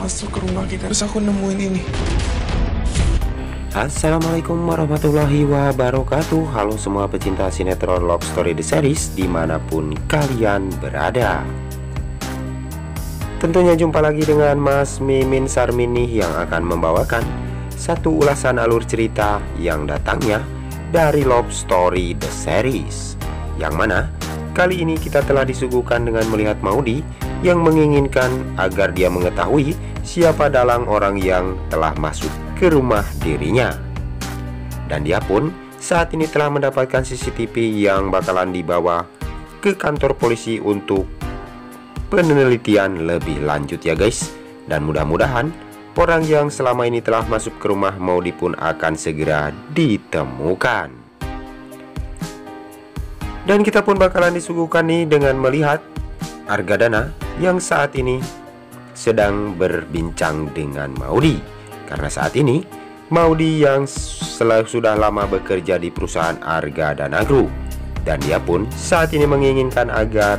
masuk ke rumah kita. Terus aku nemuin ini. Assalamualaikum warahmatullahi wabarakatuh. Halo semua pecinta sinetron Love Story The Series dimanapun kalian berada. Tentunya jumpa lagi dengan Mas Mimin Sarmini yang akan membawakan satu ulasan alur cerita yang datangnya dari Love Story The Series, yang mana kali ini kita telah disuguhkan dengan melihat Maudy yang menginginkan agar dia mengetahui siapa dalang orang yang telah masuk ke rumah dirinya. Dan dia pun saat ini telah mendapatkan CCTV yang bakalan dibawa ke kantor polisi untuk penelitian lebih lanjut ya guys. Dan mudah-mudahan orang yang selama ini telah masuk ke rumah Maudy pun akan segera ditemukan. Dan kita pun bakalan disuguhkan nih dengan melihat Argadana yang saat ini sedang berbincang dengan Maudy. Karena saat ini Maudy yang sudah lama bekerja di perusahaan Argadana Group, dan dia pun saat ini menginginkan agar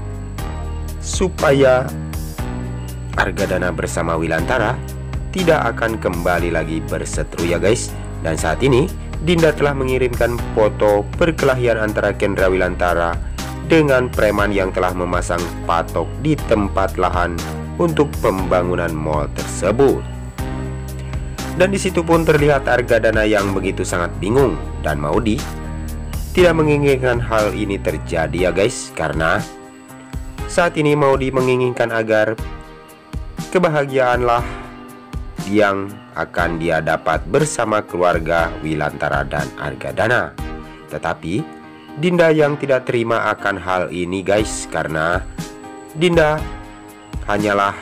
supaya Argadana bersama Wilantara tidak akan kembali lagi berseteru ya guys. Dan saat ini Dinda telah mengirimkan foto perkelahian antara Kendra Wilantara dengan preman yang telah memasang patok di tempat lahan untuk pembangunan mall tersebut. Dan disitu pun terlihat Argadana yang begitu sangat bingung, dan Maudy tidak menginginkan hal ini terjadi ya guys. Karena saat ini Maudy menginginkan agar kebahagiaanlah yang akan dia dapat bersama keluarga Wilantara dan Argadana. Tetapi Dinda yang tidak terima akan hal ini guys, karena Dinda hanyalah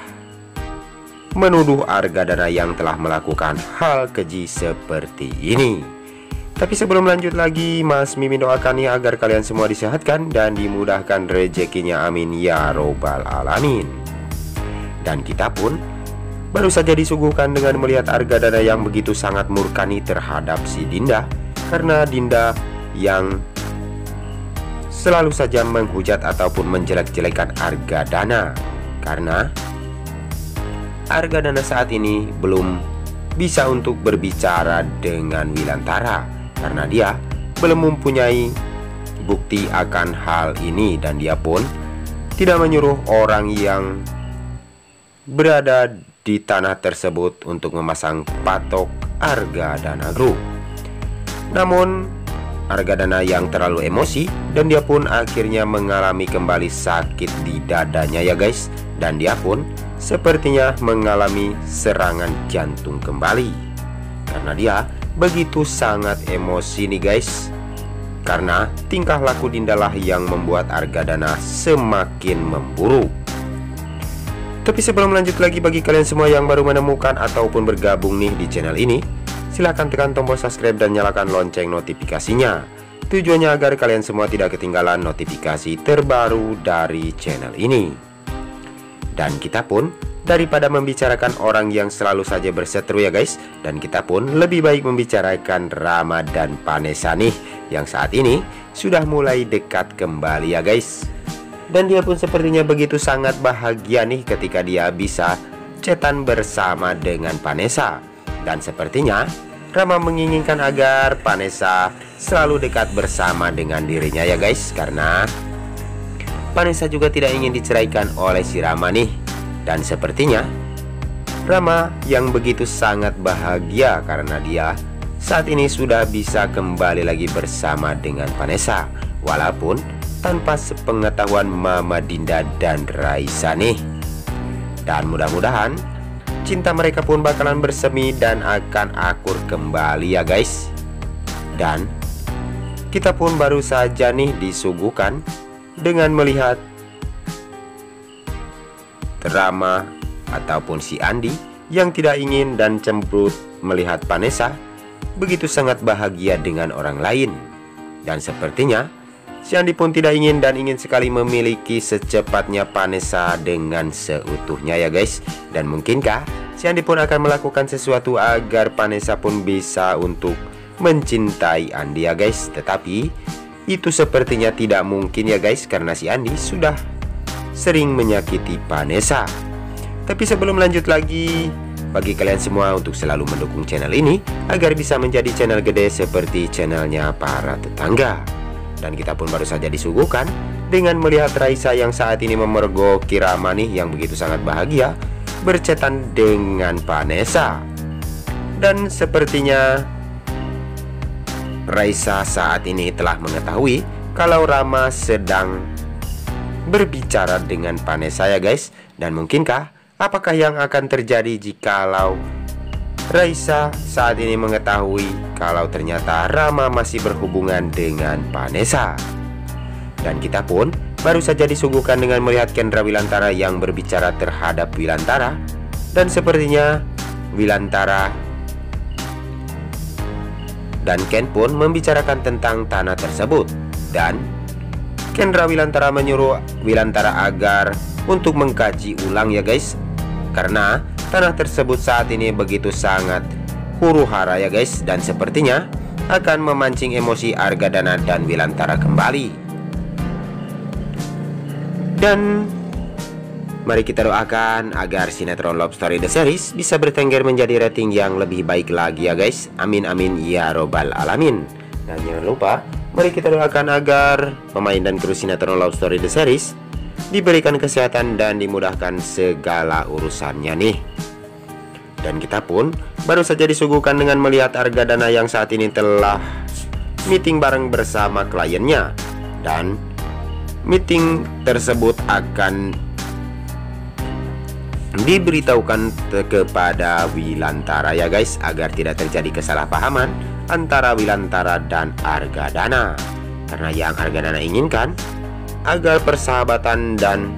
menuduh Argadana yang telah melakukan hal keji seperti ini. Tapi sebelum lanjut lagi, Mas Mimin doakan ya agar kalian semua disehatkan dan dimudahkan rezekinya, amin ya robbal alamin. Dan kita pun baru saja disuguhkan dengan melihat Argadana yang begitu sangat murkani terhadap si Dinda, karena Dinda yang selalu saja menghujat ataupun menjelek-jelekan Argadana. Karena Argadana saat ini belum bisa untuk berbicara dengan Wilantara, karena dia belum mempunyai bukti akan hal ini. Dan dia pun tidak menyuruh orang yang berada di tanah tersebut untuk memasang patok Argadana Group. Namun Argadana yang terlalu emosi, dan dia pun akhirnya mengalami kembali sakit di dadanya ya guys. Dan dia pun sepertinya mengalami serangan jantung kembali, karena dia begitu sangat emosi nih guys. Karena tingkah laku Dinda lah yang membuat Argadana semakin memburuk. Tapi sebelum lanjut lagi, bagi kalian semua yang baru menemukan ataupun bergabung nih di channel ini, silahkan tekan tombol subscribe dan nyalakan lonceng notifikasinya. Tujuannya agar kalian semua tidak ketinggalan notifikasi terbaru dari channel ini. Dan kita pun daripada membicarakan orang yang selalu saja berseteru ya guys, dan kita pun lebih baik membicarakan Rama dan Vanessa nih, yang saat ini sudah mulai dekat kembali ya guys. Dan dia pun sepertinya begitu sangat bahagia nih ketika dia bisa chatan bersama dengan Vanessa. Dan sepertinya Rama menginginkan agar Vanessa selalu dekat bersama dengan dirinya ya guys, karena Vanessa juga tidak ingin diceraikan oleh si Rama nih. Dan sepertinya Rama yang begitu sangat bahagia karena dia saat ini sudah bisa kembali lagi bersama dengan Vanessa, walaupun tanpa sepengetahuan Mama Dinda dan Raisa nih. Dan mudah-mudahan cinta mereka pun bakalan bersemi dan akan akur kembali ya guys. Dan kita pun baru saja nih disuguhkan dengan melihat Rama ataupun si Andi yang tidak ingin dan cemberut melihat Vanessa begitu sangat bahagia dengan orang lain. Dan sepertinya si Andi pun tidak ingin dan ingin sekali memiliki secepatnya Vanessa dengan seutuhnya ya guys. Dan mungkinkah si Andi pun akan melakukan sesuatu agar Vanessa pun bisa untuk mencintai Andi ya guys. Tetapi itu sepertinya tidak mungkin ya guys, karena si Andi sudah sering menyakiti Vanessa. Tapi sebelum lanjut lagi, bagi kalian semua untuk selalu mendukung channel ini agar bisa menjadi channel gede seperti channelnya para tetangga. Dan kita pun baru saja disuguhkan dengan melihat Raisa yang saat ini memergoki Rama nih, yang begitu sangat bahagia berchatan dengan Vanessa. Dan sepertinya Raisa saat ini telah mengetahui kalau Rama sedang berbicara dengan Vanessa ya guys. Dan mungkinkah apakah yang akan terjadi jikalau Raisa saat ini mengetahui kalau ternyata Rama masih berhubungan dengan Vanessa? Dan kita pun baru saja disuguhkan dengan melihat Kendra Wilantara yang berbicara terhadap Wilantara. Dan sepertinya Wilantara dan Ken pun membicarakan tentang tanah tersebut. Dan Kendra Wilantara menyuruh Wilantara agar untuk mengkaji ulang ya guys, karena tanah tersebut saat ini begitu sangat huru-hara ya guys, dan sepertinya akan memancing emosi Argadana dan Wilantara kembali. Dan mari kita doakan agar sinetron Love Story The Series bisa bertengger menjadi rating yang lebih baik lagi ya guys. Amin amin ya robbal alamin. Dan jangan lupa, mari kita doakan agar pemain dan kru sinetron Love Story The Series diberikan kesehatan dan dimudahkan segala urusannya nih. Dan kita pun baru saja disuguhkan dengan melihat Argadana yang saat ini telah meeting bareng bersama kliennya. Dan meeting tersebut akan diberitahukan kepada Wilantara ya guys, agar tidak terjadi kesalahpahaman antara Wilantara dan Argadana. Karena yang Argadana inginkan agar persahabatan dan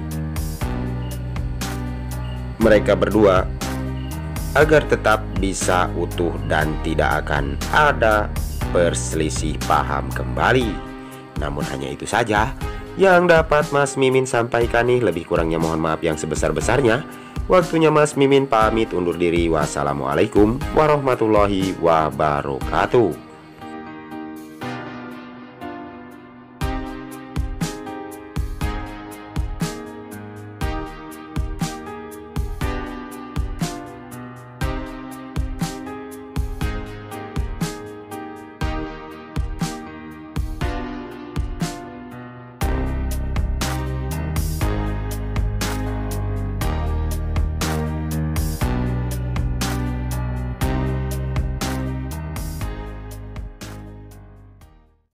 mereka berdua agar tetap bisa utuh dan tidak akan ada perselisih paham kembali. Namun hanya itu saja yang dapat Mas Mimin sampaikan nih. Lebih kurangnya mohon maaf yang sebesar-besarnya. Waktunya Mas Mimin pamit undur diri. Wassalamualaikum warahmatullahi wabarakatuh.